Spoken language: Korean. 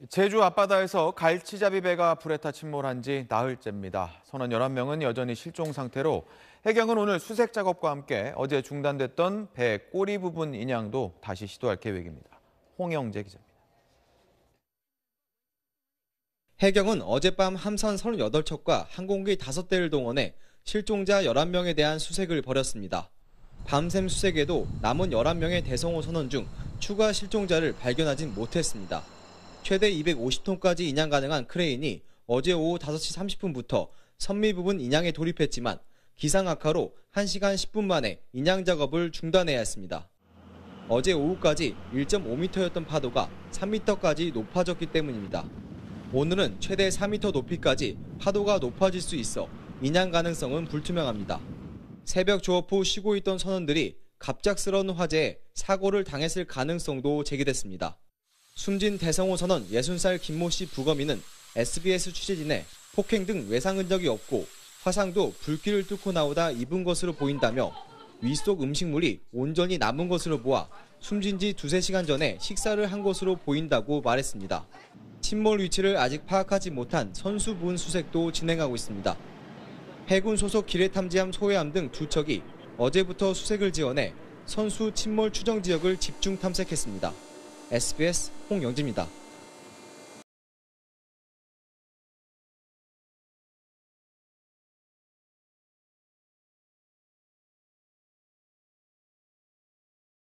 제주 앞바다에서 갈치잡이 배가 불에 타 침몰한 지 나흘째입니다. 선원 11명은 여전히 실종 상태로 해경은 오늘 수색 작업과 함께 어제 중단됐던 배 꼬리 부분 인양도 다시 시도할 계획입니다. 홍영재 기자입니다. 해경은 어젯밤 함선 38척과 항공기 5대를 동원해 실종자 11명에 대한 수색을 벌였습니다. 밤샘 수색에도 남은 11명의 대성호 선원 중 추가 실종자를 발견하진 못했습니다. 최대 250톤까지 인양 가능한 크레인이 어제 오후 5시 30분부터 선미 부분 인양에 돌입했지만 기상 악화로 1시간 10분 만에 인양 작업을 중단해야 했습니다. 어제 오후까지 1.5m였던 파도가 3m까지 높아졌기 때문입니다. 오늘은 최대 4m 높이까지 파도가 높아질 수 있어 인양 가능성은 불투명합니다. 새벽 조업 후 쉬고 있던 선원들이 갑작스러운 화재에 사고를 당했을 가능성도 제기됐습니다. 숨진 대성호 선원 60살 김모 씨 부검인은 SBS 취재진에 폭행 등 외상 흔적이 없고 화상도 불길을 뚫고 나오다 입은 것으로 보인다며 위 속 음식물이 온전히 남은 것으로 보아 숨진 지 2-3시간 전에 식사를 한 것으로 보인다고 말했습니다. 침몰 위치를 아직 파악하지 못한 선수 부분 수색도 진행하고 있습니다. 해군 소속 기뢰탐지함 소해함 등 2척이 어제부터 수색을 지원해 선수 침몰 추정 지역을 집중 탐색했습니다. SBS 홍영지입니다.